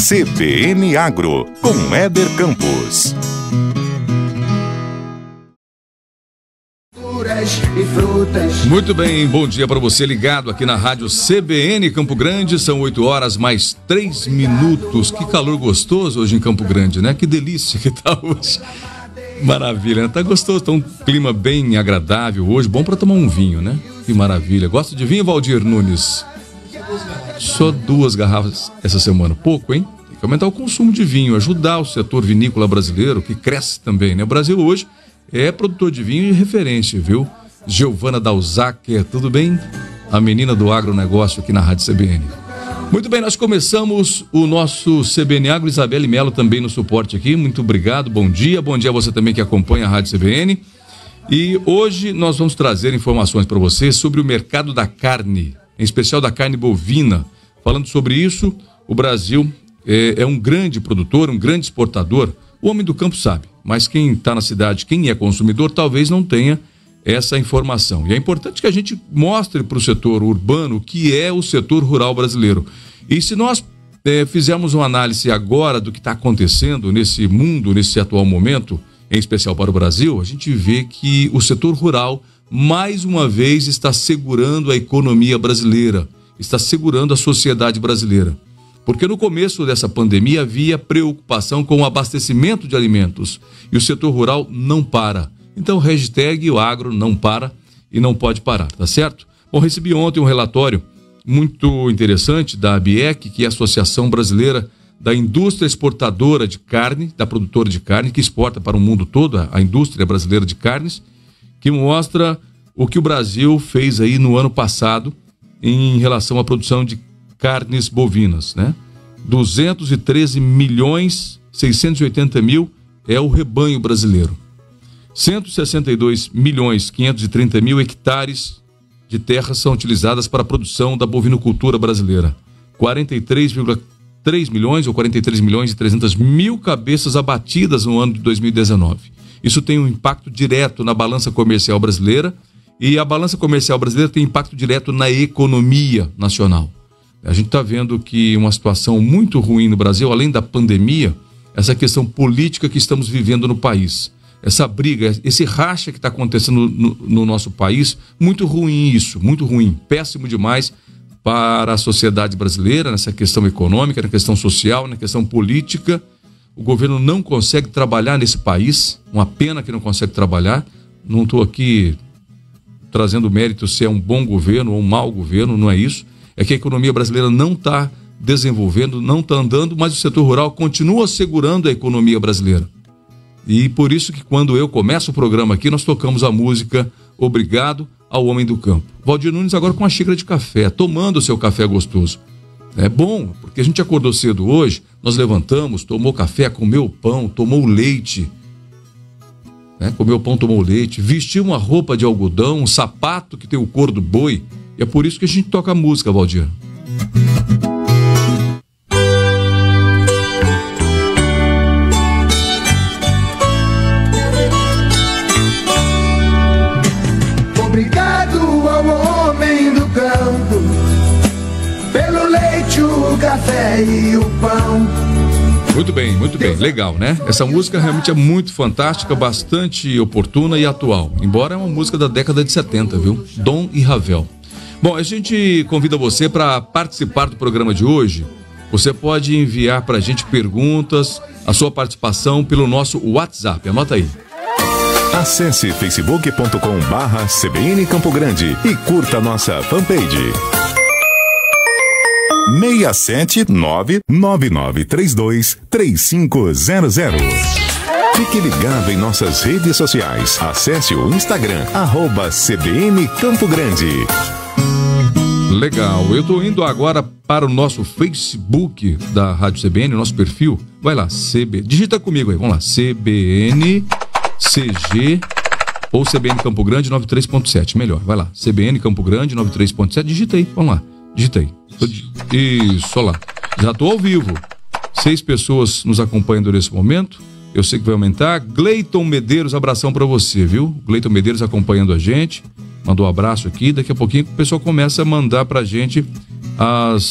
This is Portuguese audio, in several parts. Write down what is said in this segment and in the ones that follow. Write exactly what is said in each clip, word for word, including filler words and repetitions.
C B N Agro, com Éder Campos. Muito bem, bom dia para você ligado aqui na rádio C B N Campo Grande. São oito horas mais três minutos. Que calor gostoso hoje em Campo Grande, né? Que delícia que tá hoje. Maravilha, né? Tá gostoso, tá um clima bem agradável hoje. Bom para tomar um vinho, né? Que maravilha. Gosta de vinho, Valdir Nunes? Só duas garrafas essa semana. Pouco, hein? Tem que aumentar o consumo de vinho, ajudar o setor vinícola brasileiro, que cresce também, né? O Brasil hoje é produtor de vinho de referência, viu? Giovana Dalzac, tudo bem? A menina do agronegócio aqui na Rádio C B N. Muito bem, nós começamos o nosso C B N Agro. Isabelle Melo também no suporte aqui. Muito obrigado, bom dia. Bom dia a você também que acompanha a Rádio C B N. E hoje nós vamos trazer informações para você sobre o mercado da carne, em especial da carne bovina. Falando sobre isso, o Brasil é, é um grande produtor, um grande exportador. O homem do campo sabe, mas quem está na cidade, quem é consumidor, talvez não tenha essa informação. E é importante que a gente mostre para o setor urbano o que é o setor rural brasileiro. E se nós é, fizermos uma análise agora do que está acontecendo nesse mundo, nesse atual momento, em especial para o Brasil, a gente vê que o setor rural, mais uma vez, está segurando a economia brasileira, está segurando a sociedade brasileira. Porque no começo dessa pandemia havia preocupação com o abastecimento de alimentos e o setor rural não para. Então, hashtag o agro não para e não pode parar, tá certo? Bom, recebi ontem um relatório muito interessante da ABIEC, que é a Associação Brasileira da Indústria Exportadora de Carne, da produtora de carne, que exporta para o mundo todo, a indústria brasileira de carnes, que mostra o que o Brasil fez aí no ano passado em relação à produção de carnes bovinas, né? duzentos e treze milhões seiscentos e oitenta mil é o rebanho brasileiro. cento e sessenta e dois milhões quinhentos e trinta mil hectares de terras são utilizadas para a produção da bovinocultura brasileira. quarenta e três vírgula três milhões ou quarenta e três milhões e trezentas mil cabeças abatidas no ano de dois mil e dezenove. Isso tem um impacto direto na balança comercial brasileira e a balança comercial brasileira tem impacto direto na economia nacional. A gente está vendo que uma situação muito ruim no Brasil, além da pandemia, essa questão política que estamos vivendo no país. Essa briga, esse racha que está acontecendo no, no nosso país, muito ruim isso, muito ruim, péssimo demais para a sociedade brasileira, nessa questão econômica, na questão social, na questão política. O governo não consegue trabalhar nesse país, uma pena que não consegue trabalhar. Não estou aqui trazendo mérito se é um bom governo ou um mau governo, não é isso. É que a economia brasileira não está desenvolvendo, não está andando, mas o setor rural continua segurando a economia brasileira. E por isso que quando eu começo o programa aqui, nós tocamos a música Obrigado ao Homem do Campo. Valdir Nunes agora com uma xícara de café, tomando o seu café gostoso. É bom, porque a gente acordou cedo hoje, nós levantamos, tomou café, comeu pão, tomou leite. Né? Comeu pão, tomou leite, vestiu uma roupa de algodão, um sapato que tem o couro do boi. E é por isso que a gente toca a música, Valdir. Obrigado ao homem do campo, pelo leite, o café e o pão. Muito bem, muito bem, legal, né? Essa música realmente é muito fantástica, bastante oportuna e atual. Embora é uma música da década de setenta, viu? Dom e Ravel. Bom, a gente convida você para participar do programa de hoje. Você pode enviar para a gente perguntas, a sua participação pelo nosso WhatsApp. Anota aí. Acesse facebook ponto com barra C B N Campo Grande e curta nossa fanpage. seis sete nove nove nove três dois três cinco zero zero. Fique ligado em nossas redes sociais. Acesse o Instagram, arroba C B N Campo Grande. Legal, eu estou indo agora para o nosso Facebook da Rádio C B N, o nosso perfil. Vai lá, C B, digita comigo aí, vamos lá, C B N C G ou C B N Campo Grande noventa e três ponto sete, melhor, vai lá, C B N Campo Grande noventa e três ponto sete, digita aí, vamos lá, digita aí. Isso, olha lá, já estou ao vivo, seis pessoas nos acompanhando nesse momento, eu sei que vai aumentar. Gleiton Medeiros, abração para você, viu? Gleiton Medeiros acompanhando a gente, mandou um abraço aqui, daqui a pouquinho o pessoal começa a mandar pra gente as,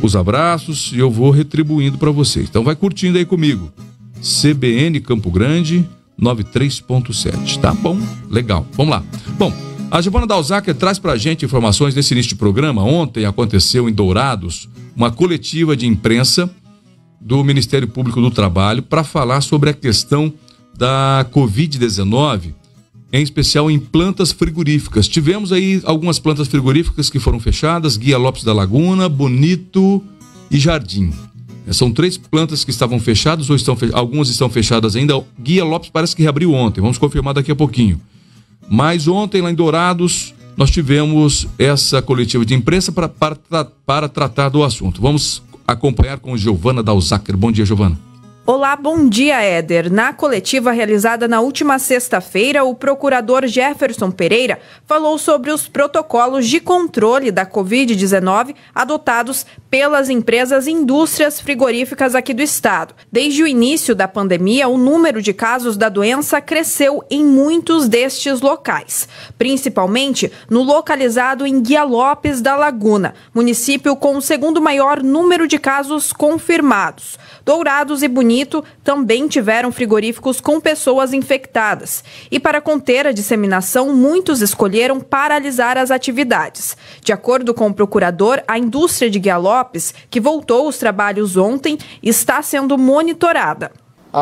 os abraços e eu vou retribuindo para vocês. Então vai curtindo aí comigo. C B N Campo Grande noventa e três ponto sete. Tá bom? Legal. Vamos lá. Bom, a Giovana Dalzacker traz pra gente informações nesse início de programa. Ontem aconteceu em Dourados uma coletiva de imprensa do Ministério Público do Trabalho para falar sobre a questão da covid dezenove, em especial em plantas frigoríficas. Tivemos aí algumas plantas frigoríficas que foram fechadas, Guia Lopes da Laguna, Bonito e Jardim. São três plantas que estavam fechadas, ou estão fe... algumas estão fechadas ainda. Guia Lopes parece que reabriu ontem, vamos confirmar daqui a pouquinho. Mas ontem, lá em Dourados, nós tivemos essa coletiva de imprensa para, para, para tratar do assunto. Vamos acompanhar com Giovana Dalzacker. Bom dia, Giovana. Olá, bom dia, Éder. Na coletiva realizada na última sexta-feira, o procurador Jefferson Pereira falou sobre os protocolos de controle da covid dezenove adotados pelas empresas e indústrias frigoríficas aqui do estado. Desde o início da pandemia, o número de casos da doença cresceu em muitos destes locais, principalmente no localizado em Guia Lopes da Laguna, município com o segundo maior número de casos confirmados. Dourados e Bonito também tiveram frigoríficos com pessoas infectadas. E para conter a disseminação, muitos escolheram paralisar as atividades. De acordo com o procurador, a indústria de Guia Lopes, que voltou os trabalhos ontem, está sendo monitorada.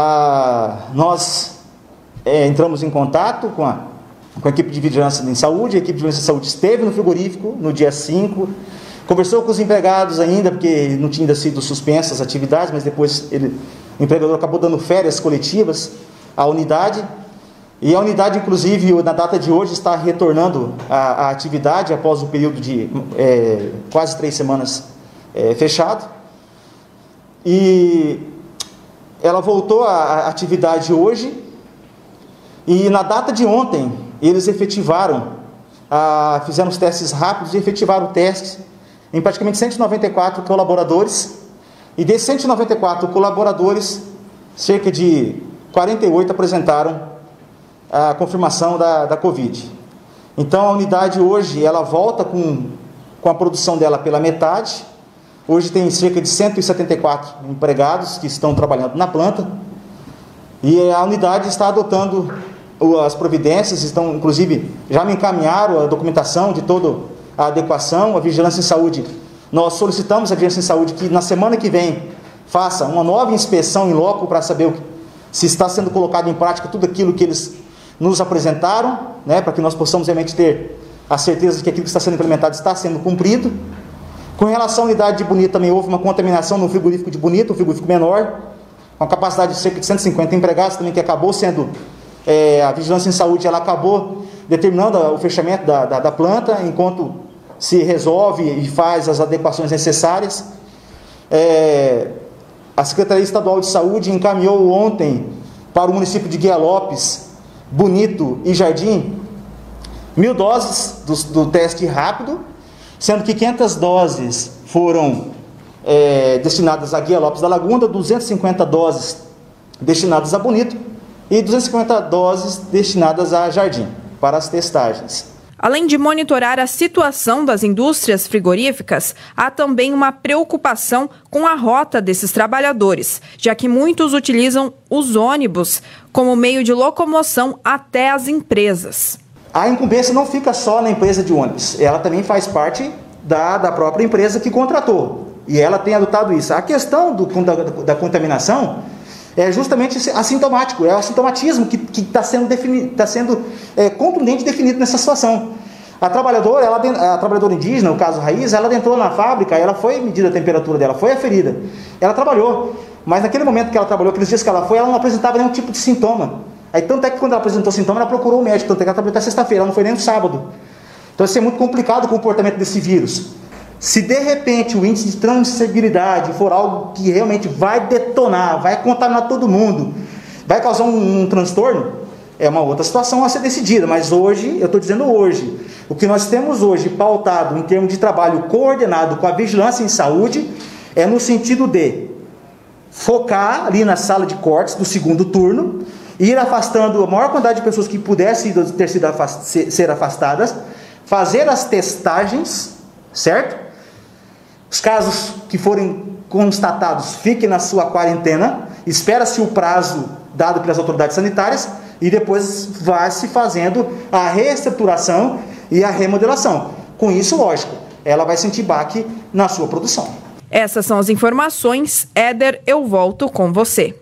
Ah, nós é, entramos em contato com a, com a equipe de vigilância em saúde. A equipe de vigilância em saúde esteve no frigorífico no dia cinco. Conversou com os empregados ainda, porque não tinha ainda sido suspensas as atividades, mas depois ele, o empregador acabou dando férias coletivas à unidade. E a unidade, inclusive, na data de hoje, está retornando à, à atividade após o período de é, quase três semanas é, fechado. E ela voltou à atividade hoje. E na data de ontem, eles efetivaram, a, fizeram os testes rápidos e efetivaram o teste em praticamente cento e noventa e quatro colaboradores, e desses cento e noventa e quatro colaboradores, cerca de quarenta e oito apresentaram a confirmação da, da Covid. Então a unidade hoje, ela volta com, com a produção dela pela metade. Hoje tem cerca de cento e setenta e quatro empregados que estão trabalhando na planta, e a unidade está adotando as providências, estão, inclusive, já me encaminharam a documentação de todo a adequação, a vigilância em saúde. Nós solicitamos à vigilância em saúde que na semana que vem faça uma nova inspeção em loco para saber o que, se está sendo colocado em prática tudo aquilo que eles nos apresentaram, né, para que nós possamos realmente ter a certeza de que aquilo que está sendo implementado está sendo cumprido. Com relação à unidade de Bonito, também houve uma contaminação no frigorífico de Bonito, um frigorífico menor, com a capacidade de cerca de cento e cinquenta empregados, também que acabou sendo, é, a vigilância em saúde, ela acabou determinando o fechamento da, da, da planta, enquanto se resolve e faz as adequações necessárias. É, a Secretaria Estadual de Saúde encaminhou ontem para o município de Guia Lopes, Bonito e Jardim mil doses do, do teste rápido, sendo que quinhentas doses foram é, destinadas a Guia Lopes da Laguna, duzentas e cinquenta doses destinadas a Bonito e duzentas e cinquenta doses destinadas a Jardim para as testagens. Além de monitorar a situação das indústrias frigoríficas, há também uma preocupação com a rota desses trabalhadores, já que muitos utilizam os ônibus como meio de locomoção até as empresas. A incumbência não fica só na empresa de ônibus, ela também faz parte da, da própria empresa que contratou, e ela tem adotado isso. A questão do, da, da contaminação é justamente assintomático, é o assintomatismo que está sendo, defini, tá sendo é, contundente definido nessa situação. A trabalhadora, ela, a trabalhadora indígena, no caso Raiz, ela entrou na fábrica, ela foi medida a temperatura dela, foi aferida, ela trabalhou, mas naquele momento que ela trabalhou, aqueles dias que ela foi, ela não apresentava nenhum tipo de sintoma. Aí tanto é que quando ela apresentou sintoma, ela procurou o médico, tanto é que ela trabalhou até sexta-feira, ela não foi nem no sábado. Então isso é muito complicado o comportamento desse vírus. Se de repente o índice de transmissibilidade for algo que realmente vai detonar, vai contaminar todo mundo, vai causar um, um transtorno, é uma outra situação a ser decidida. Mas hoje, eu estou dizendo hoje, o que nós temos hoje pautado em termos de trabalho coordenado com a vigilância em saúde é no sentido de focar ali na sala de cortes do segundo turno, ir afastando a maior quantidade de pessoas que pudessem ter sido afast- ser afastadas, fazer as testagens, certo? Os casos que forem constatados fiquem na sua quarentena, espera-se o prazo dado pelas autoridades sanitárias e depois vai se fazendo a reestruturação e a remodelação. Com isso, lógico, ela vai sentir baque na sua produção. Essas são as informações. Éder, eu volto com você.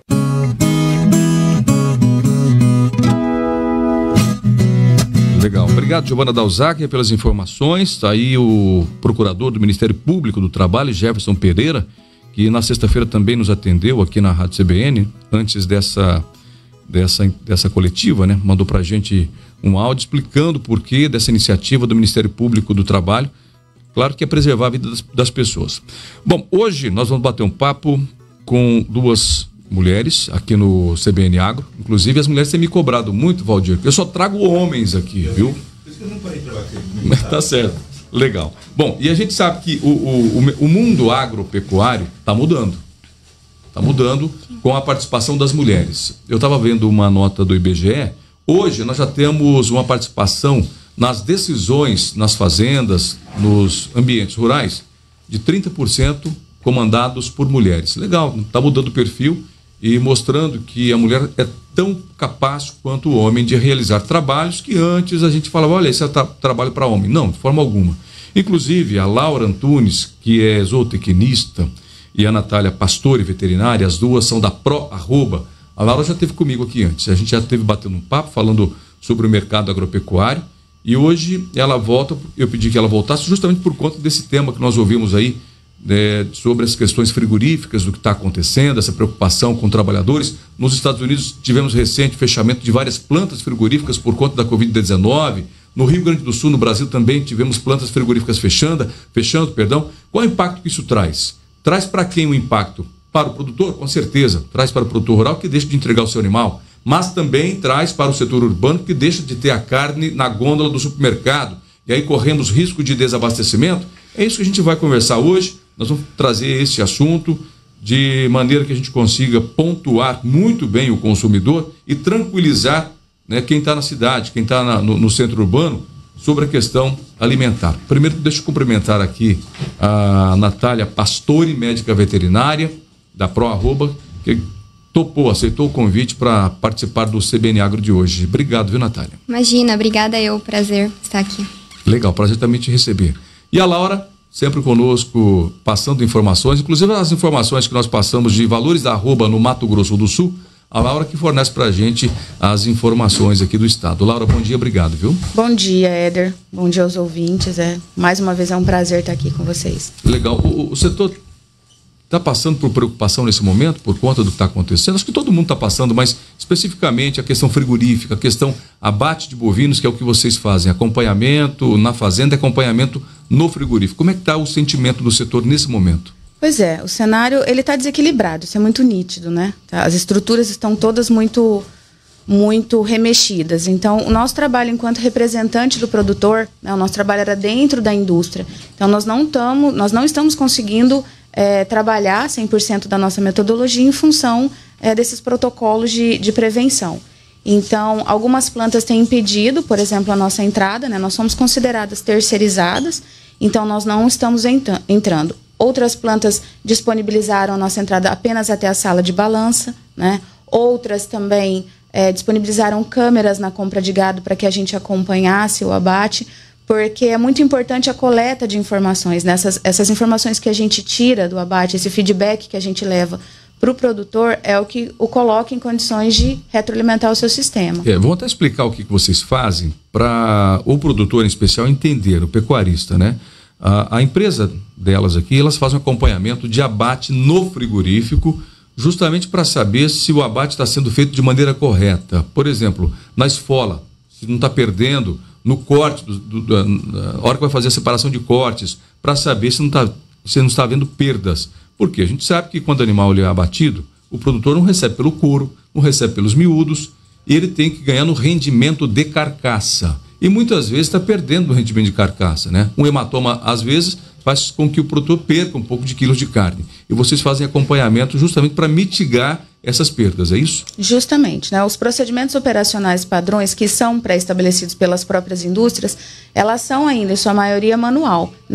Legal. Obrigado, Giovana Dalzac, pelas informações. Está aí o procurador do Ministério Público do Trabalho, Jefferson Pereira, que na sexta-feira também nos atendeu aqui na Rádio C B N, antes dessa, dessa, dessa coletiva, né? Mandou pra gente um áudio explicando o porquê dessa iniciativa do Ministério Público do Trabalho. Claro que é preservar a vida das, das pessoas. Bom, hoje nós vamos bater um papo com duas mulheres aqui no C B N Agro. Inclusive, as mulheres têm me cobrado muito, Valdir, porque eu só trago homens aqui, viu? Por isso que eu não parei de trabalhar. Tá certo. Legal. Bom, e a gente sabe que o, o, o mundo agropecuário está mudando. Está mudando com a participação das mulheres. Eu estava vendo uma nota do I B G E. Hoje nós já temos uma participação nas decisões nas fazendas, nos ambientes rurais, de trinta por cento comandados por mulheres. Legal, está mudando o perfil e mostrando que a mulher é tão capaz quanto o homem de realizar trabalhos que antes a gente falava, olha, esse é tra- trabalho para homem. Não, de forma alguma. Inclusive, a Laura Antunes, que é zootecnista, e a Natália Pastore, veterinária, as duas são da Pro Arroba. A Laura já esteve comigo aqui antes, a gente já esteve batendo um papo, falando sobre o mercado agropecuário, e hoje ela volta, eu pedi que ela voltasse justamente por conta desse tema que nós ouvimos aí, É, sobre as questões frigoríficas, do que está acontecendo, essa preocupação com trabalhadores. Nos Estados Unidos tivemos recente fechamento de várias plantas frigoríficas por conta da covid dezenove. No Rio Grande do Sul, no Brasil também tivemos plantas frigoríficas fechando, fechando, perdão. Qual é o impacto que isso traz? Traz para quem o impacto? Para o produtor, com certeza. Traz para o produtor rural que deixa de entregar o seu animal, mas também traz para o setor urbano que deixa de ter a carne na gôndola do supermercado. E aí corremos risco de desabastecimento. É isso que a gente vai conversar hoje. Nós vamos trazer esse assunto de maneira que a gente consiga pontuar muito bem o consumidor e tranquilizar, né, quem está na cidade, quem está no, no centro urbano, sobre a questão alimentar. Primeiro, deixa eu cumprimentar aqui a Natália Pastore, médica veterinária da Pro Arroba, que topou, aceitou o convite para participar do C B N Agro de hoje. Obrigado, viu, Natália? Imagina, obrigada eu, prazer estar aqui. Legal, prazer também te receber. E a Laura, sempre conosco, passando informações, inclusive as informações que nós passamos de valores da arroba no Mato Grosso do Sul, a Laura que fornece pra gente as informações aqui do estado. Laura, bom dia, obrigado, viu? Bom dia, Éder. Bom dia aos ouvintes. É, mais uma vez é um prazer estar aqui com vocês. Legal. O, o setor está passando por preocupação nesse momento, por conta do que está acontecendo? Acho que todo mundo está passando, mas especificamente a questão frigorífica, a questão abate de bovinos, que é o que vocês fazem, acompanhamento na fazenda, acompanhamento no frigorífico. Como é que está o sentimento do setor nesse momento? Pois é, o cenário ele está desequilibrado, isso é muito nítido, né? As estruturas estão todas muito, muito remexidas. Então, o nosso trabalho enquanto representante do produtor, né, o nosso trabalho era dentro da indústria. Então, nós não, tamo, nós não estamos conseguindo é, trabalhar cem por cento da nossa metodologia em função é, desses protocolos de, de prevenção. Então, algumas plantas têm impedido, por exemplo, a nossa entrada, né? Nós somos consideradas terceirizadas, então nós não estamos entra- entrando. Outras plantas disponibilizaram a nossa entrada apenas até a sala de balança, né? Outras também é, disponibilizaram câmeras na compra de gado para que a gente acompanhasse o abate, porque é muito importante a coleta de informações, né? Essas, essas informações que a gente tira do abate, esse feedback que a gente leva para o produtor é o que o coloca em condições de retroalimentar o seu sistema. É, vamos até explicar o que, que vocês fazem para o produtor em especial entender, o pecuarista, né? A, a empresa delas aqui, elas fazem um acompanhamento de abate no frigorífico, justamente para saber se o abate está sendo feito de maneira correta. Por exemplo, na esfola, se não está perdendo, no corte, do, do, da, na hora que vai fazer a separação de cortes, para saber se não está se não está havendo perdas. Porque a gente sabe que quando o animal ele é abatido, o produtor não recebe pelo couro, não recebe pelos miúdos, e ele tem que ganhar no rendimento de carcaça. E muitas vezes está perdendo o rendimento de carcaça, né? Um hematoma, às vezes, faz com que o produtor perca um pouco de quilos de carne. E vocês fazem acompanhamento justamente para mitigar essas perdas, é isso? Justamente, né? Os procedimentos operacionais padrões que são pré-estabelecidos pelas próprias indústrias, elas são ainda, em sua maioria, manual, né?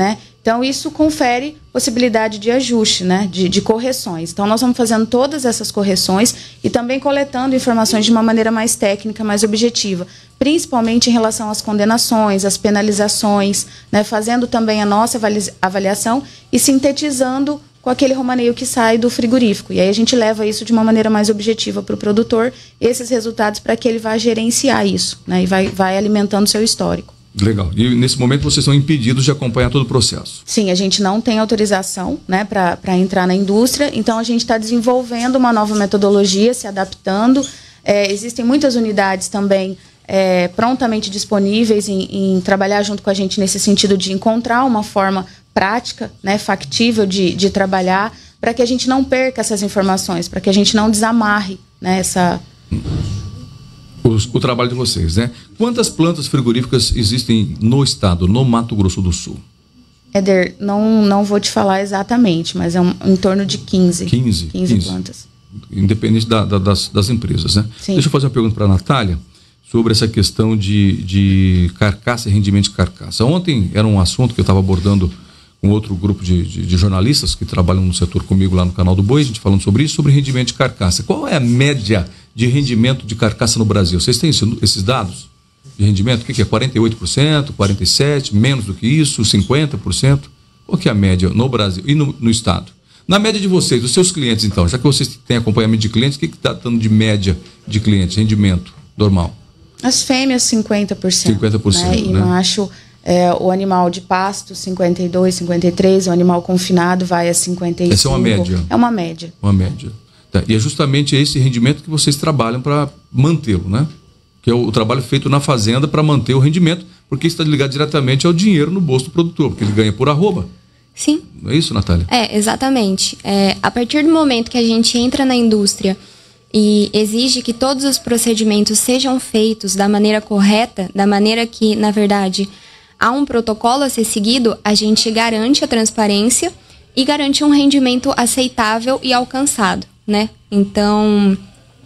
Então, isso confere possibilidade de ajuste, né? de, de correções. Então, nós vamos fazendo todas essas correções e também coletando informações de uma maneira mais técnica, mais objetiva, principalmente em relação às condenações, às penalizações, né? Fazendo também a nossa avaliação e sintetizando com aquele romaneio que sai do frigorífico. E aí a gente leva isso de uma maneira mais objetiva para o produtor, esses resultados, para que ele vá gerenciar isso, né? E vai, vai alimentando o seu histórico. Legal. E nesse momento vocês são impedidos de acompanhar todo o processo? Sim, a gente não tem autorização, né, para entrar na indústria, então a gente está desenvolvendo uma nova metodologia, se adaptando. É, existem muitas unidades também é, prontamente disponíveis em, em trabalhar junto com a gente nesse sentido de encontrar uma forma prática, né, factível de, de trabalhar, para que a gente não perca essas informações, para que a gente não desamarre, né, essa... O, o trabalho de vocês, né? Quantas plantas frigoríficas existem no estado, no Mato Grosso do Sul? Éder, não, não vou te falar exatamente, mas é um, em torno de quinze. quinze? quinze plantas. Independente da, da, das, das empresas, né? Sim. Deixa eu fazer uma pergunta para a Natália sobre essa questão de, de carcaça e rendimento de carcaça. Ontem era um assunto que eu estava abordando com outro grupo de, de, de jornalistas que trabalham no setor comigo lá no canal do Boi, a gente falando sobre isso, sobre rendimento de carcaça. Qual é a média de rendimento de carcaça no Brasil? Vocês têm esses dados de rendimento? O que é? quarenta e oito por cento, quarenta e sete por cento, menos do que isso, cinquenta por cento? Qual que é a média no Brasil e no, no estado? Na média de vocês, dos seus clientes então, já que vocês têm acompanhamento de clientes, o que está dando de média de clientes, rendimento normal? As fêmeas, cinquenta por cento. cinquenta por cento, né? E né? macho, é, o animal de pasto, cinquenta e dois, cinquenta e três, o animal confinado vai a cinquenta e cinco. Essa é uma média? É uma média. Uma média. Tá. E é justamente esse rendimento que vocês trabalham para mantê-lo, né? Que é o, o trabalho feito na fazenda para manter o rendimento, porque isso está ligado diretamente ao dinheiro no bolso do produtor, porque ele ganha por arroba. Sim. Não é isso, Natália? É, exatamente. É, a partir do momento que a gente entra na indústria e exige que todos os procedimentos sejam feitos da maneira correta, da maneira que, na verdade, há um protocolo a ser seguido, a gente garante a transparência e garante um rendimento aceitável e alcançado, né? Então,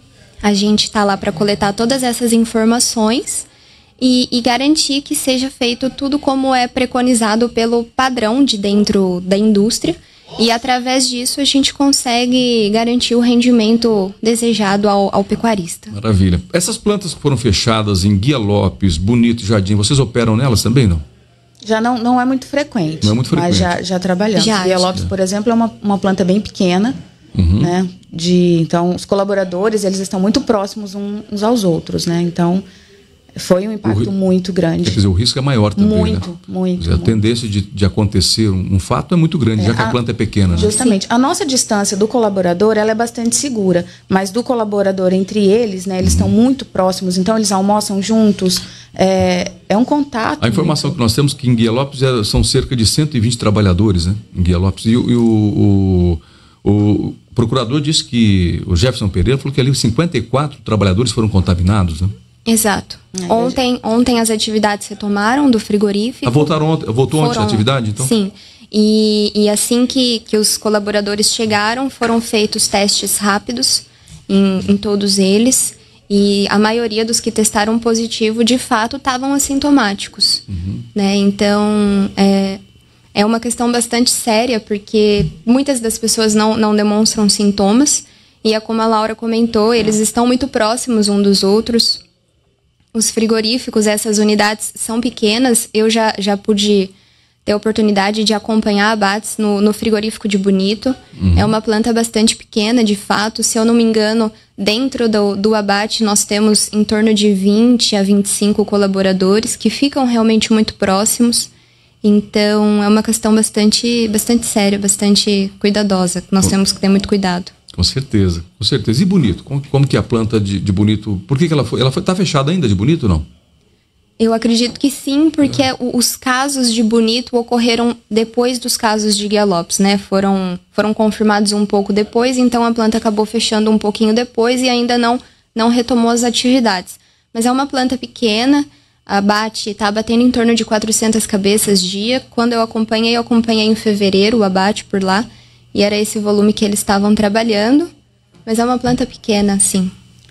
a gente está lá para coletar todas essas informações e, e garantir que seja feito tudo como é preconizado pelo padrão de dentro da indústria. E através disso a gente consegue garantir o rendimento desejado ao, ao pecuarista. Maravilha. Essas plantas que foram fechadas em Guia Lopes, Bonito e Jardim, vocês operam nelas também, não? Já não, não é muito frequente. Não é muito frequente. Mas já, já trabalhamos. Já, Guia Lopes, por exemplo, é uma, uma planta bem pequena. Uhum. Né? De, então, os colaboradores, eles estão muito próximos uns aos outros, né? Então, foi um impacto o, muito grande. Quer dizer, o risco é maior também, muito, né? Muito, dizer, muito. A tendência de, de acontecer um, um fato é muito grande, é, já que a, a planta é pequena. Justamente. Né? A nossa distância do colaborador, ela é bastante segura, mas do colaborador entre eles, né? Eles uhum. estão muito próximos, então eles almoçam juntos, é, é um contato. A informação muito... que nós temos que em Guia Lopes é, são cerca de cento e vinte trabalhadores, né? Em Guia Lopes. E, e o, o, o procurador disse que, o Jefferson Pereira falou que ali cinquenta e quatro trabalhadores foram contaminados, né? Exato. É, ontem, ontem as atividades retomaram do frigorífico. Ah, voltaram ontem, voltou foram, ontem a atividade, então? Sim. E, e assim que, que os colaboradores chegaram, foram feitos testes rápidos em, em todos eles. E a maioria dos que testaram positivo, de fato, estavam assintomáticos. Uhum. Né? Então, é, é uma questão bastante séria, porque muitas das pessoas não, não demonstram sintomas. E é como a Laura comentou, eles estão muito próximos um dos outros. Os frigoríficos, essas unidades são pequenas. Eu já, já pude ter a oportunidade de acompanhar abates no, no frigorífico de Bonito. Uhum. É uma planta bastante pequena, de fato. Se eu não me engano, dentro do, do abate nós temos em torno de vinte a vinte e cinco colaboradores que ficam realmente muito próximos. Então, é uma questão bastante, bastante séria, bastante cuidadosa. Nós Bom. temos que ter muito cuidado. Com certeza, com certeza. E Bonito? Como, como que a planta de, de Bonito... Por que, que ela foi? Ela está fechada ainda de Bonito ou não? Eu acredito que sim, porque é. os casos de Bonito ocorreram depois dos casos de Guia Lopes, né? Foram, foram confirmados um pouco depois, então a planta acabou fechando um pouquinho depois e ainda não, não retomou as atividades. Mas é uma planta pequena, a abate está batendo em torno de quatrocentas cabeças dia. Quando eu acompanhei, eu acompanhei em fevereiro o abate por lá. E era esse volume que eles estavam trabalhando, mas é uma planta pequena, sim.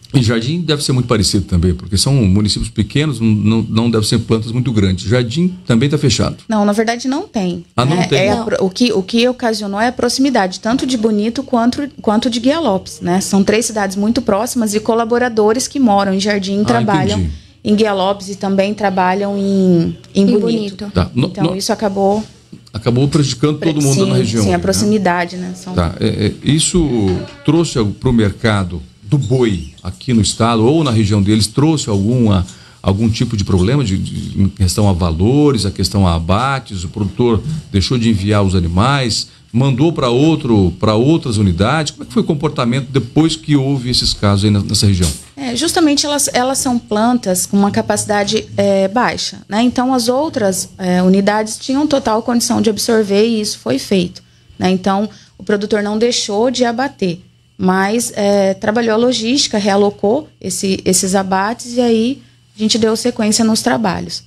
E Jardim deve ser muito parecido também, porque são municípios pequenos, não, não deve ser plantas muito grandes. Jardim também está fechado? Não, na verdade não tem. Ah, não né? tem? É não. A, o, que, o que ocasionou é a proximidade, tanto de Bonito quanto, quanto de Guia Lopes, né? São três cidades muito próximas e colaboradores que moram em Jardim ah, trabalham entendi. Em Guia Lopes e também trabalham em, em, em Bonito. Bonito. Tá. No, então no... isso acabou... Acabou prejudicando todo mundo sim, na região. Sim, a né? proximidade, né? São... Tá. É, é, isso trouxe para o mercado do boi aqui no estado ou na região deles, trouxe alguma, algum tipo de problema de, de, em questão a valores, a questão a abates, o produtor deixou de enviar os animais, mandou para outro, para outras unidades? Como é que foi o comportamento depois que houve esses casos aí nessa região? É, justamente elas, elas são plantas com uma capacidade é, baixa, né? Então as outras é, unidades tinham total condição de absorver e isso foi feito, né? Então o produtor não deixou de abater, mas é, trabalhou a logística, realocou esse, esses abates e aí a gente deu sequência nos trabalhos.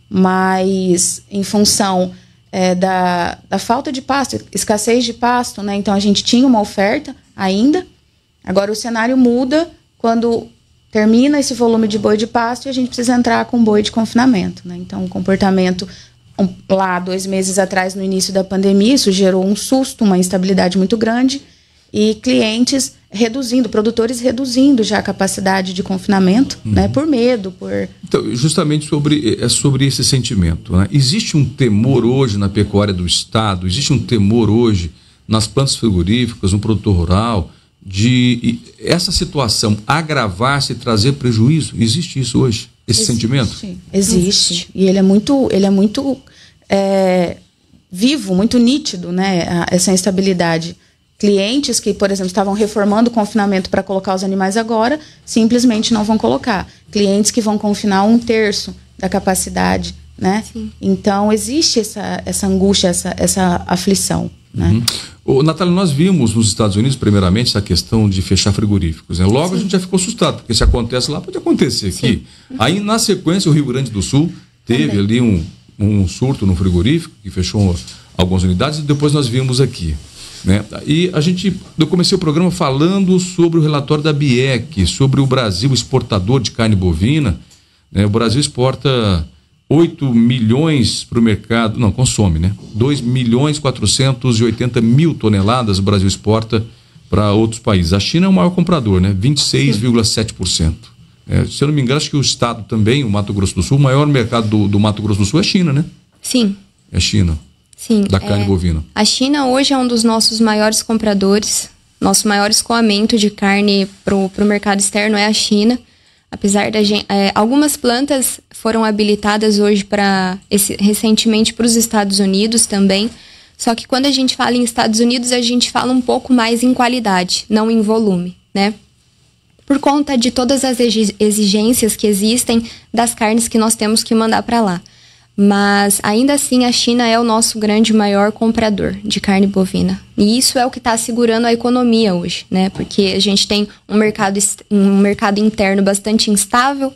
Mas em função é, da, da falta de pasto, escassez de pasto, né? Então a gente tinha uma oferta ainda, agora o cenário muda quando termina esse volume de boi de pasto e a gente precisa entrar com boi de confinamento, né? Então o comportamento um, lá dois meses atrás, no início da pandemia, isso gerou um susto, uma instabilidade muito grande, e clientes reduzindo, produtores reduzindo já a capacidade de confinamento, uhum. né, por medo, por... Então, justamente sobre, é sobre esse sentimento, né? Existe um temor hoje na pecuária do estado, existe um temor hoje nas plantas frigoríficas, no produtor rural, de essa situação agravar-se e trazer prejuízo? Existe isso hoje, esse existe, sentimento? Existe, existe, e ele é muito, ele é muito é, vivo, muito nítido, né, essa instabilidade. Clientes que, por exemplo, estavam reformando o confinamento para colocar os animais agora, simplesmente não vão colocar. Clientes que vão confinar um terço da capacidade, né? Sim. Então, existe essa, essa angústia, essa, essa aflição, né? Uhum. Ô, Natália, nós vimos nos Estados Unidos, primeiramente, essa questão de fechar frigoríficos, né? Logo Sim. a gente já ficou assustado, porque se acontece lá, pode acontecer aqui. Uhum. Aí, na sequência, o Rio Grande do Sul teve Também. ali um, um surto no frigorífico, que fechou algumas unidades, e depois nós vimos aqui. Né? E a gente, eu comecei o programa falando sobre o relatório da B I E C, sobre o Brasil exportador de carne bovina, né? O Brasil exporta oito milhões para o mercado, não, consome, né? dois milhões quatrocentos e oitenta mil toneladas o Brasil exporta para outros países. A China é o maior comprador, né? vinte e seis vírgula sete por cento. É, se eu não me engano, acho que o estado também, o Mato Grosso do Sul, o maior mercado do, do Mato Grosso do Sul é a China, né? Sim. É a China. Sim, da carne é, bovina. A China hoje é um dos nossos maiores compradores, nosso maior escoamento de carne para o mercado externo é a China. Apesar da gente, é, algumas plantas foram habilitadas hoje para recentemente para os Estados Unidos também. Só que quando a gente fala em Estados Unidos, a gente fala um pouco mais em qualidade, não em volume, né? Por conta de todas as exigências que existem das carnes que nós temos que mandar para lá. Mas, ainda assim, a China é o nosso grande maior comprador de carne bovina. E isso é o que está segurando a economia hoje, né? Porque a gente tem um mercado, um mercado interno bastante instável,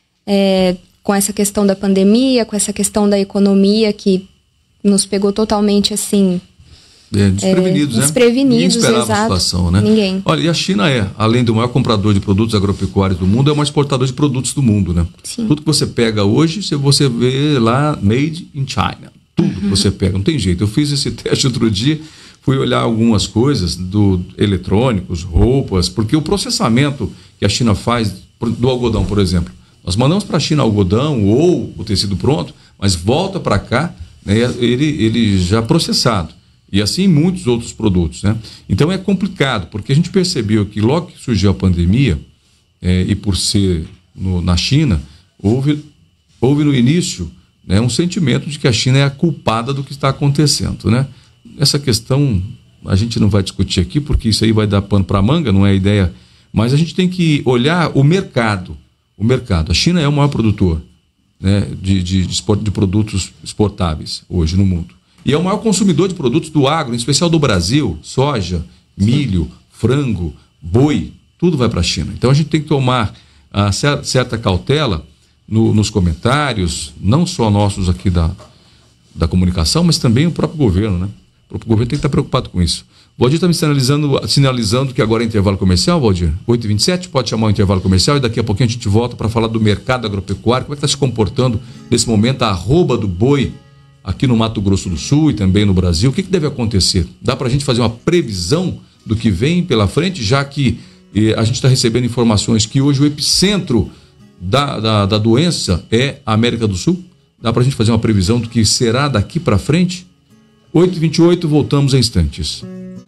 é, com essa questão da pandemia, com essa questão da economia que nos pegou totalmente, assim... É, desprevenidos, é, né? Desprevenidos, Ninguém esperava exato. a situação, né? Ninguém. Olha, e a China é, além do maior comprador de produtos agropecuários do mundo, é o maior exportador de produtos do mundo, né? Sim. Tudo que você pega hoje, você vê lá, made in China. Tudo uhum. que você pega, não tem jeito. Eu fiz esse teste outro dia, fui olhar algumas coisas do eletrônicos, roupas, porque o processamento que a China faz do algodão, por exemplo, nós mandamos para a China algodão ou o tecido pronto, mas volta para cá, né, ele, ele já processado. E assim muitos outros produtos, né? Então é complicado, porque a gente percebeu que logo que surgiu a pandemia, é, e por ser no, na China, houve, houve no início, né, um sentimento de que a China é a culpada do que está acontecendo, né? Essa questão a gente não vai discutir aqui, porque isso aí vai dar pano para manga, não é a ideia, mas a gente tem que olhar o mercado. O mercado. A China é o maior produtor, né, de, de, de, de produtos exportáveis hoje no mundo. E é o maior consumidor de produtos do agro, em especial do Brasil, soja, milho, frango, boi, tudo vai para a China. Então a gente tem que tomar a certa cautela no, nos comentários, não só nossos aqui da, da comunicação, mas também o próprio governo, né? O governo tem que estar preocupado com isso. O Valdir está me sinalizando, sinalizando que agora é intervalo comercial, Valdir. oito e vinte e sete, pode chamar o intervalo comercial e daqui a pouquinho a gente volta para falar do mercado agropecuário. Como é que está se comportando nesse momento a arroba do boi aqui no Mato Grosso do Sul e também no Brasil? O que, que deve acontecer? Dá para a gente fazer uma previsão do que vem pela frente, já que eh, a gente está recebendo informações que hoje o epicentro da, da, da doença é a América do Sul? Dá para a gente fazer uma previsão do que será daqui para frente? oito e vinte e oito, voltamos em instantes.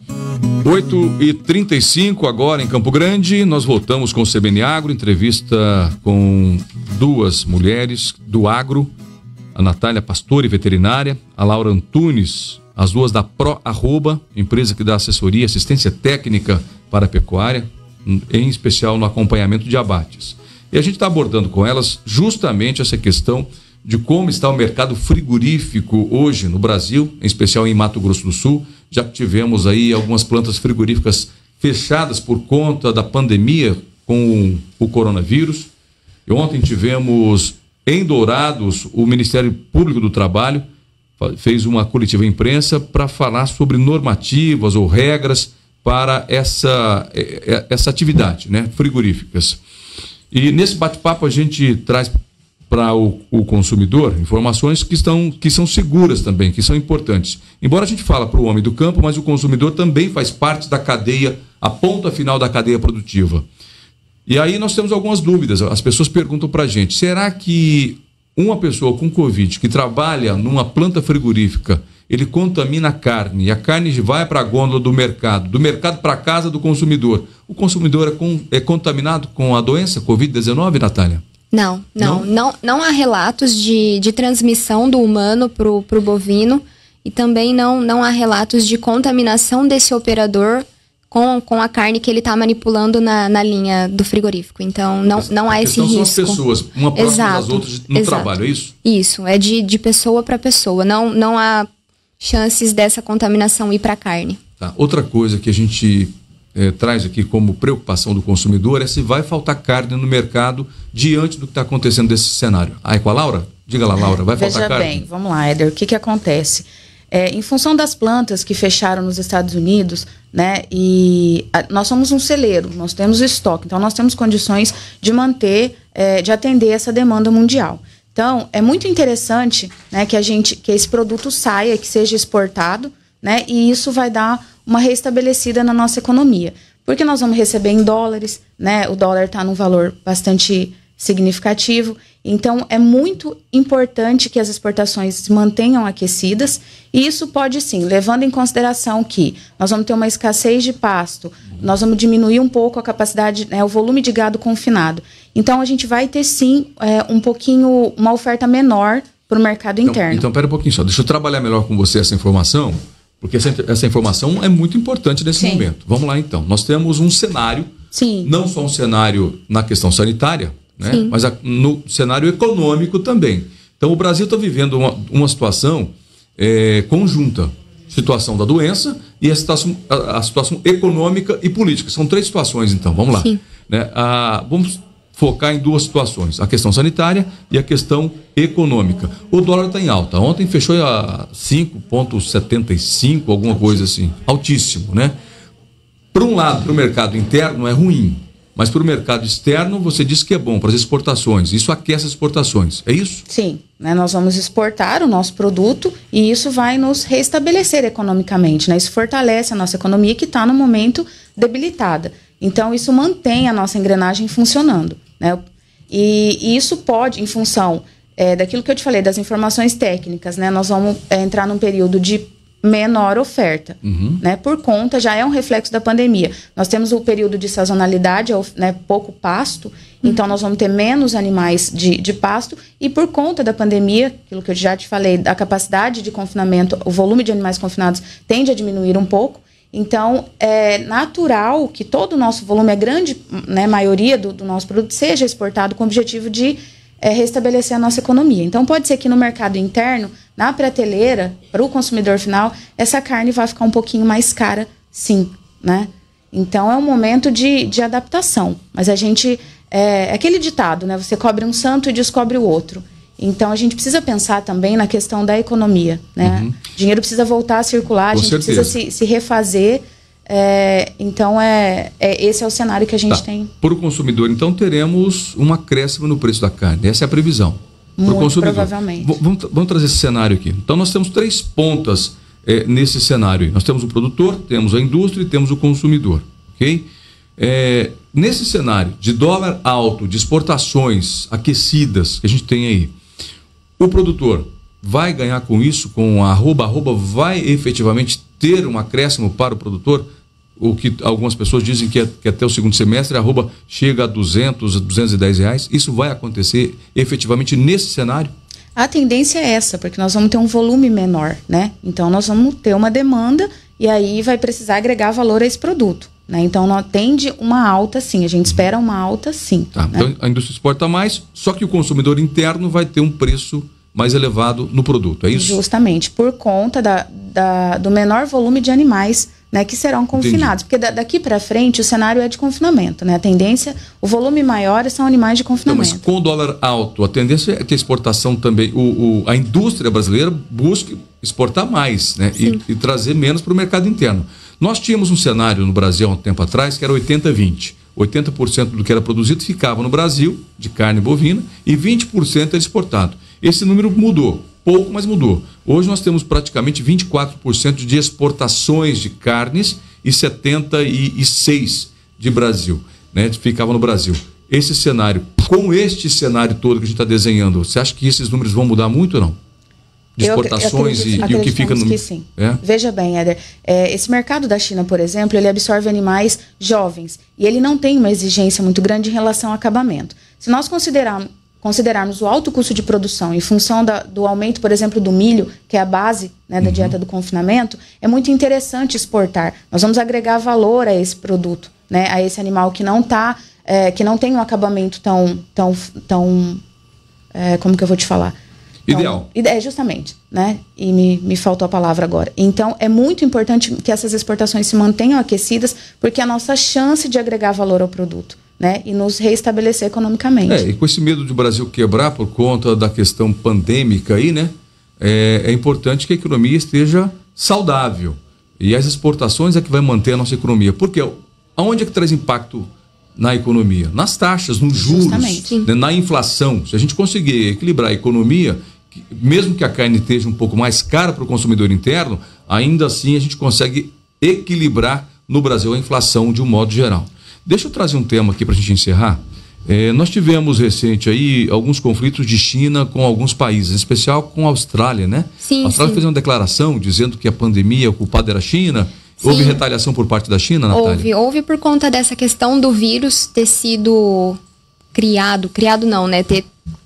oito e trinta e cinco agora em Campo Grande, nós voltamos com o C B N Agro, entrevista com duas mulheres do agro, a Natália Pastore, veterinária, a Laura Antunes, as duas da Pro Arroba, empresa que dá assessoria e assistência técnica para a pecuária, em especial no acompanhamento de abates. E a gente está abordando com elas justamente essa questão de como está o mercado frigorífico hoje no Brasil, em especial em Mato Grosso do Sul. Já tivemos aí algumas plantas frigoríficas fechadas por conta da pandemia com o coronavírus. E ontem tivemos em Dourados, o Ministério Público do Trabalho fez uma coletiva imprensa para falar sobre normativas ou regras para essa, essa atividade, né, frigoríficas. E nesse bate-papo a gente traz para o, o consumidor informações que, estão, que são seguras também, que são importantes. Embora a gente fala para o homem do campo, mas o consumidor também faz parte da cadeia, a ponta final da cadeia produtiva. E aí nós temos algumas dúvidas. As pessoas perguntam para a gente, será que uma pessoa com Covid que trabalha numa planta frigorífica, ele contamina a carne, e a carne vai para a gôndola do mercado, do mercado para a casa do consumidor. O consumidor é, com, é contaminado com a doença covid dezenove, Natália? Não, não, não, não, não há relatos de, de transmissão do humano para o bovino e também não, não há relatos de contaminação desse operador com, com a carne que ele está manipulando na, na linha do frigorífico. Então, não, não há esse risco. São as pessoas, uma próxima exato, das outras no exato. trabalho, é isso? Isso, é de, de pessoa para pessoa. Não, não há chances dessa contaminação ir para a carne. Tá. Outra coisa que a gente eh, traz aqui como preocupação do consumidor é se vai faltar carne no mercado diante do que está acontecendo desse cenário. Aí com a Laura? Diga lá, Laura, vai Veja faltar carne? Veja bem, vamos lá, Éder, o que que acontece? É, em função das plantas que fecharam nos Estados Unidos, né, e a, nós somos um celeiro, nós temos estoque, então nós temos condições de manter, é, de atender essa demanda mundial. Então, é muito interessante, né, que a gente, que esse produto saia, que seja exportado, né, e isso vai dar uma reestabelecida na nossa economia, porque nós vamos receber em dólares, né, o dólar está num valor bastante significativo, então é muito importante que as exportações se mantenham aquecidas, e isso pode sim, levando em consideração que nós vamos ter uma escassez de pasto, nós vamos diminuir um pouco a capacidade, né, o volume de gado confinado, então a gente vai ter sim é, um pouquinho, uma oferta menor para o mercado então, interno. Então, pera um pouquinho só, deixa eu trabalhar melhor com você essa informação, porque essa, essa informação é muito importante nesse sim. momento. Vamos lá então, nós temos um cenário, sim. não só um cenário na questão sanitária, né? Mas a, no cenário econômico também. Então o Brasil está vivendo uma, uma situação é, conjunta, situação da doença e a situação, a, a situação econômica e política. São três situações, então, vamos lá. Né? A, vamos focar em duas situações, a questão sanitária e a questão econômica. O dólar está em alta, ontem fechou a cinco vírgula setenta e cinco, alguma coisa assim, altíssimo, né? Por um lado, para o mercado interno é ruim, mas para o mercado externo, você diz que é bom para as exportações. Isso aquece as exportações, é isso? Sim, né? Nós vamos exportar o nosso produto e isso vai nos reestabelecer economicamente, né? Isso fortalece a nossa economia que está no momento debilitada. Então, isso mantém a nossa engrenagem funcionando, né? E, e isso pode, em função é, daquilo que eu te falei, das informações técnicas, né? Nós vamos é, entrar num período de menor oferta, uhum. né? Por conta, já é um reflexo da pandemia. Nós temos o período de sazonalidade, né? Pouco pasto, uhum. então nós vamos ter menos animais de, de pasto e por conta da pandemia, aquilo que eu já te falei, a capacidade de confinamento, o volume de animais confinados tende a diminuir um pouco, então é natural que todo o nosso volume, a grande, né, maioria do, do nosso produto seja exportado com o objetivo de é, restabelecer a nossa economia. Então pode ser que no mercado interno, na prateleira, para o consumidor final, essa carne vai ficar um pouquinho mais cara, sim, né? Então, é um momento de, de adaptação. Mas a gente... É aquele ditado, né? Você cobre um santo e descobre o outro. Então a gente precisa pensar também na questão da economia, né? Uhum. O dinheiro precisa voltar a circular, Com a gente certeza. precisa se, se refazer. É, então é, é esse é o cenário que a gente tá. tem. Para o consumidor, então, teremos um acréscimo no preço da carne. Essa é a previsão. Muito pro consumidor. provavelmente. V vamos, vamos trazer esse cenário aqui. Então nós temos três pontas é, nesse cenário. Nós temos o produtor, temos a indústria e temos o consumidor, ok? É, nesse cenário de dólar alto, de exportações aquecidas que a gente tem aí, o produtor vai ganhar com isso, com a arroba, a arroba vai efetivamente ter um acréscimo para o produtor? O que algumas pessoas dizem que, é, que até o segundo semestre a arroba chega a duzentos, a duzentos e dez reais. Isso vai acontecer efetivamente nesse cenário? A tendência é essa, porque nós vamos ter um volume menor, né? Então nós vamos ter uma demanda e aí vai precisar agregar valor a esse produto, né? Então não tende uma alta sim, a gente espera uma alta sim. Tá, né? Então a indústria exporta mais, só que o consumidor interno vai ter um preço mais elevado no produto, é isso? Justamente, por conta da, da, do menor volume de animais, né, que serão confinados. Entendi. Porque da, daqui para frente o cenário é de confinamento, né? A tendência, o volume maior são animais de confinamento. Não, mas com o dólar alto, a tendência é que a exportação também, o, o, a indústria brasileira busque exportar mais, né? E, e trazer menos para o mercado interno. Nós tínhamos um cenário no Brasil há um tempo atrás que era oitenta a vinte. oitenta por cento do que era produzido ficava no Brasil, de carne bovina, e vinte por cento era exportado. Esse número mudou. Pouco, mas mudou. Hoje nós temos praticamente vinte e quatro por cento de exportações de carnes e setenta e seis por cento de Brasil, né? Ficava no Brasil. Esse cenário, com este cenário todo que a gente está desenhando, você acha que esses números vão mudar muito ou não? De exportações eu, eu acredito, e, e o que fica no... que sim. É? Veja bem, Éder, é, esse mercado da China, por exemplo, ele absorve animais jovens e ele não tem uma exigência muito grande em relação ao acabamento. Se nós considerarmos considerarmos o alto custo de produção em função da, do aumento, por exemplo, do milho, que é a base, né, da uhum. dieta do confinamento, é muito interessante exportar. Nós vamos agregar valor a esse produto, né, a esse animal que não tá, é, que não tem um acabamento tão, tão, tão é, como que eu vou te falar? Ideal. Então, é, justamente, né? E me, me faltou a palavra agora. Então, é muito importante que essas exportações se mantenham aquecidas, porque é a nossa chance de agregar valor ao produto, né? E nos reestabelecer economicamente. É, e com esse medo de o Brasil quebrar por conta da questão pandêmica aí, né? É, é importante que a economia esteja saudável. E as exportações é que vai manter a nossa economia. Porque aonde é que traz impacto na economia? Nas taxas, nos juros, né? Na inflação. Se a gente conseguir equilibrar a economia, mesmo que a carne esteja um pouco mais cara para o consumidor interno, ainda assim a gente consegue equilibrar no Brasil a inflação de um modo geral. Deixa eu trazer um tema aqui para a gente encerrar. É, nós tivemos recente aí alguns conflitos de China com alguns países, em especial com a Austrália, né? Sim, a Austrália sim. fez uma declaração dizendo que a pandemia, o culpado era a China. Sim. Houve retaliação por parte da China, Natália? Houve, houve por conta dessa questão do vírus ter sido criado, criado não, né? Ter,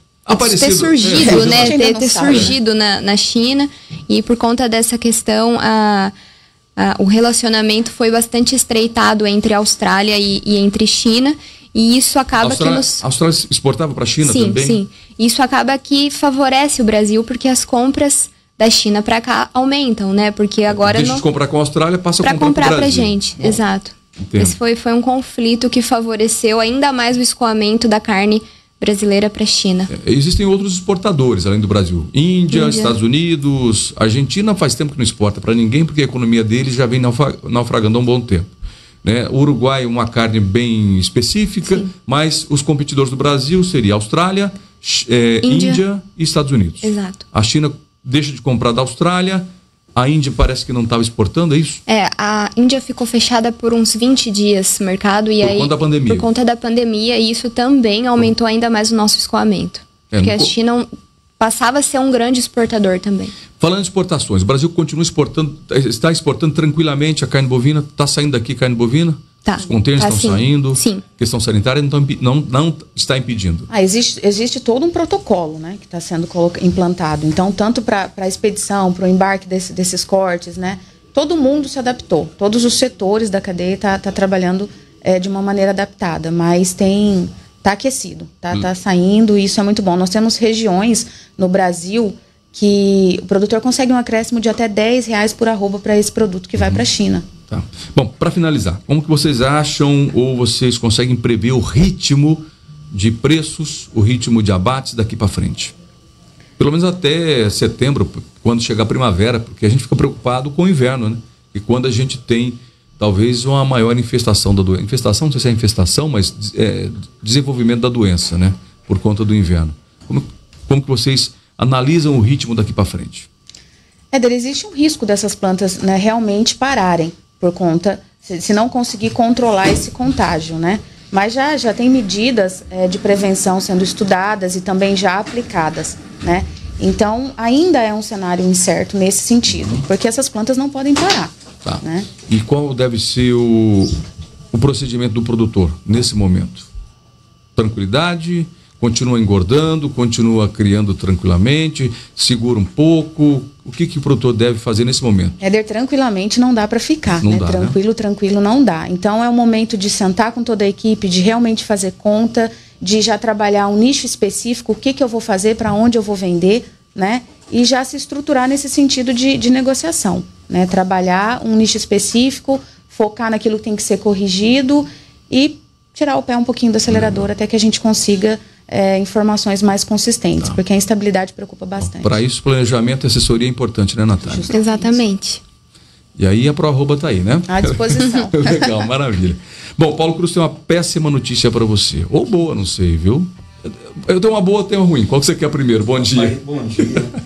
ter surgido, é, né? Ter, ter surgido na, na China, e por conta dessa questão, a... Uh, o relacionamento foi bastante estreitado entre a Austrália e, e entre China, e isso acaba Austrália, que nos... A Austrália exportava para a China sim, também? Sim, isso acaba que favorece o Brasil, porque as compras da China para cá aumentam, né? Porque agora deixa não... de comprar com a Austrália, passa a pra comprar para o Brasil. Pra gente, Bom, exato. Entendo. Esse foi, foi um conflito que favoreceu ainda mais o escoamento da carne brasileira para a China. É, existem outros exportadores além do Brasil. Índia, Índia, Estados Unidos, Argentina faz tempo que não exporta para ninguém, porque a economia deles já vem naufragando há um bom tempo. Né? O Uruguai, uma carne bem específica, sim, mas os competidores do Brasil seriam Austrália, é, Índia. Índia e Estados Unidos. Exato. A China deixa de comprar da Austrália, a Índia parece que não estava exportando, é isso? É, a Índia ficou fechada por uns vinte dias no mercado. E por aí, conta da pandemia. Por conta da pandemia, e isso também aumentou ainda mais o nosso escoamento. É, porque a China passava a ser um grande exportador também. Falando em exportações, o Brasil continua exportando, está exportando tranquilamente a carne bovina? Está saindo daqui carne bovina? Tá. Os contêineres tá, estão sim. saindo? Sim. Questão sanitária não, não, não está impedindo? Ah, existe, existe todo um protocolo, né, que está sendo implantado. Então, tanto para a expedição, para o embarque desse, desses cortes, né, todo mundo se adaptou. Todos os setores da cadeia estão tá, tá trabalhando é, de uma maneira adaptada, mas tem... Está aquecido, está tá saindo, e isso é muito bom. Nós temos regiões no Brasil que o produtor consegue um acréscimo de até dez reais por arroba para esse produto que vai para a China. Tá. Bom, para finalizar, como que vocês acham ou vocês conseguem prever o ritmo de preços, o ritmo de abates daqui para frente? pelo menos até setembro, quando chegar a primavera, porque a gente fica preocupado com o inverno, né? E quando a gente tem talvez uma maior infestação da doença. Infestação, não sei se é infestação, mas é, desenvolvimento da doença, né? Por conta do inverno. Como, como que vocês analisam o ritmo daqui para frente? Éder, existe um risco dessas plantas, né, realmente pararem por conta, se, se não conseguir controlar esse contágio, né? Mas já, já tem medidas é, de prevenção sendo estudadas e também já aplicadas, né? Então, ainda é um cenário incerto nesse sentido, porque essas plantas não podem parar. Tá. Né? E qual deve ser o, o procedimento do produtor nesse momento? Tranquilidade? Continua engordando? Continua criando tranquilamente? Segura um pouco? O que, que o produtor deve fazer nesse momento? Éder, tranquilamente não dá para ficar, não né? Dá, tranquilo, né? tranquilo não dá. Então é o momento de sentar com toda a equipe, de realmente fazer conta, de já trabalhar um nicho específico, o que, que eu vou fazer, para onde eu vou vender, né? E já se estruturar nesse sentido de, de negociação, né? Trabalhar um nicho específico, focar naquilo que tem que ser corrigido e tirar o pé um pouquinho do acelerador até que a gente consiga é, informações mais consistentes, tá. Porque a instabilidade preocupa bastante. Para isso, planejamento e assessoria é importante, né, Natália? Justamente. Exatamente. E aí a ProArroba está aí, né? À disposição. Legal, maravilha. Bom, Paulo Cruz tem uma péssima notícia para você. Ou boa, não sei, viu? Eu tenho uma boa, eu tenho uma ruim. Qual que você quer primeiro? Bom dia. Bom dia.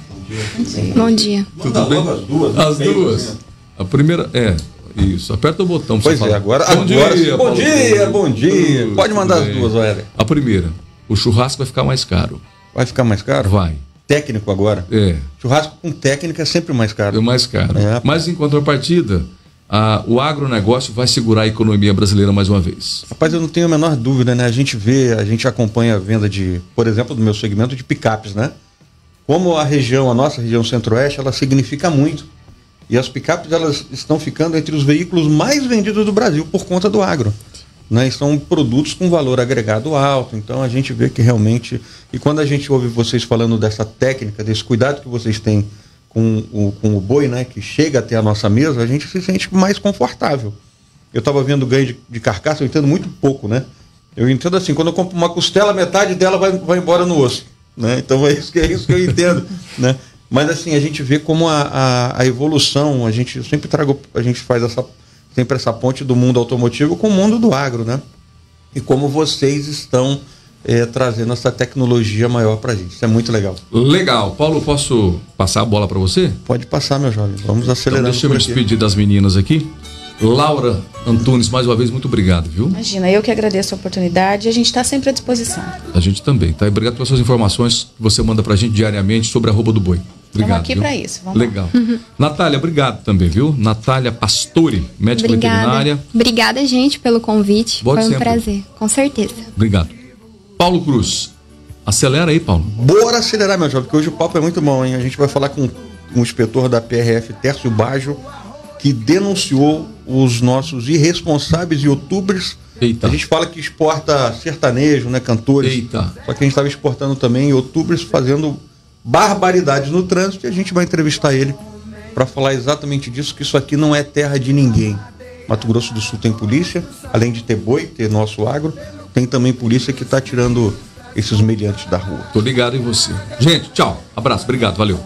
Bom dia. Tudo bem? As duas. As duas. A primeira é... Isso, aperta o botão. Pois é, agora... Bom agora, dia, bom dia, bom dia. Pode mandar as duas, Éder. A primeira, o churrasco vai ficar mais caro. Vai ficar mais caro? Vai. Técnico agora? É. Churrasco com técnica é sempre mais caro. É mais caro. É. Mas em contrapartida, a, o agronegócio vai segurar a economia brasileira mais uma vez. Rapaz, eu não tenho a menor dúvida, né? A gente vê, a gente acompanha a venda de, por exemplo, do meu segmento de picapes, né? Como a região, a nossa região centro-oeste, ela significa muito. E as picapes, elas estão ficando entre os veículos mais vendidos do Brasil por conta do agro. Né? E são produtos com valor agregado alto, então a gente vê que realmente... E quando a gente ouve vocês falando dessa técnica, desse cuidado que vocês têm com o, com o boi, né, que chega até a nossa mesa, a gente se sente mais confortável. Eu estava vendo ganho de, de carcaça, eu entendo muito pouco, né? Eu entendo assim, quando eu compro uma costela, metade dela vai, vai embora no osso. Né? Então é isso que, é isso que eu entendo, né? Mas assim, a gente vê como a, a, a evolução, a gente sempre trago, a gente faz essa, sempre essa ponte do mundo automotivo com o mundo do agro, né? E como vocês estão é, trazendo essa tecnologia maior para a gente. Isso é muito legal. Legal. Paulo, posso passar a bola para você? Pode passar, meu jovem. Vamos acelerar. Então, deixa eu me despedir das meninas aqui. Laura Antunes, mais uma vez, muito obrigado, viu? Imagina, eu que agradeço a oportunidade e a gente está sempre à disposição. A gente também, tá? Obrigado pelas suas informações que você manda pra gente diariamente sobre a arroba do boi. Obrigado. Estamos aqui para isso. Vamos Legal. lá. Uhum. Natália, obrigado também, viu? Natália Pastore, médica Obrigada. veterinária. Obrigada, gente, pelo convite. Volte Foi um sempre. prazer, com certeza. Obrigado. Paulo Cruz, acelera aí, Paulo. Bora acelerar, meu jovem, porque hoje o papo é muito bom, hein? A gente vai falar com o inspetor da P R F, Tércio Baggio, que denunciou os nossos irresponsáveis youtubers. Eita. A gente fala que exporta sertanejo, né, cantores. Eita. Só que a gente estava exportando também youtubers fazendo barbaridades no trânsito e a gente vai entrevistar ele para falar exatamente disso, que isso aqui não é terra de ninguém. Mato Grosso do Sul tem polícia, além de ter boi, ter nosso agro, tem também polícia que está tirando esses meliantes da rua. Tô ligado em você. Gente, tchau. Abraço, obrigado, valeu.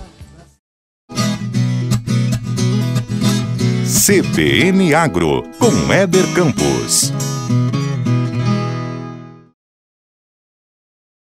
C B N Agro, com Éder Campos.